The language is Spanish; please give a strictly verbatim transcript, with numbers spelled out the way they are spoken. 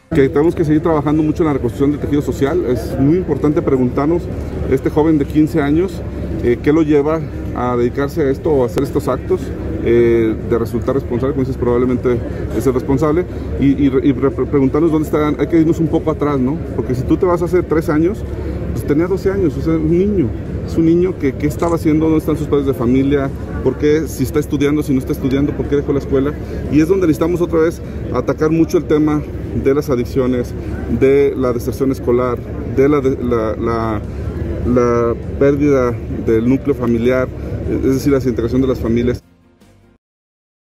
Que tenemos que seguir trabajando mucho en la reconstrucción del tejido social. Es muy importante preguntarnos, este joven de quince años, eh, ¿qué lo lleva a dedicarse a esto o a hacer estos actos? Eh, de resultar responsable, como dices, probablemente es el responsable, y, y, y preguntarnos dónde están. Hay que irnos un poco atrás, ¿no? Porque si tú te vas hace tres años, pues tenía doce años, o sea, un niño. Es un niño que qué estaba haciendo, dónde están sus padres de familia, por qué, si está estudiando, si no está estudiando, por qué dejó la escuela. Y es donde necesitamos otra vez atacar mucho el tema de las adicciones, de la deserción escolar, de la, de, la, la, la pérdida del núcleo familiar, es decir, la desintegración de las familias.